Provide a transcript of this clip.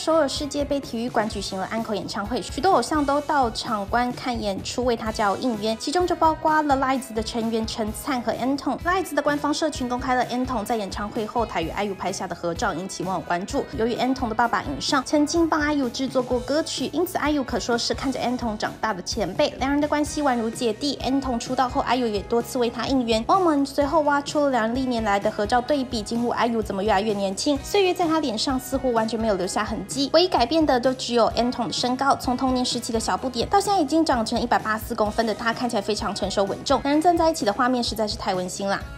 首尔世界杯体育馆举行了安可演唱会，许多偶像都到场观看演出，为他加油应援，其中就包括了 LIZE 的成员陈灿和 Anton。LIZE 的官方社群公开了 Anton 在演唱会后台与 IU 拍下的合照，引起网友关注。由于 Anton 的爸爸尹尚曾经帮 IU 制作过歌曲，因此 IU 可说是看着 Anton 长大的前辈，两人的关系宛如姐弟。Anton 出道后 ，IU 也多次为他应援。网友们随后挖出了两人历年来的合照对比，惊呼 IU 怎么越来越年轻，岁月在他脸上似乎完全没有留下痕迹，唯一改变的就只有 Anton 的身高，从童年时期的小不点到现在已经长成184公分的他，看起来非常成熟稳重。两人站在一起的画面实在是太温馨啦。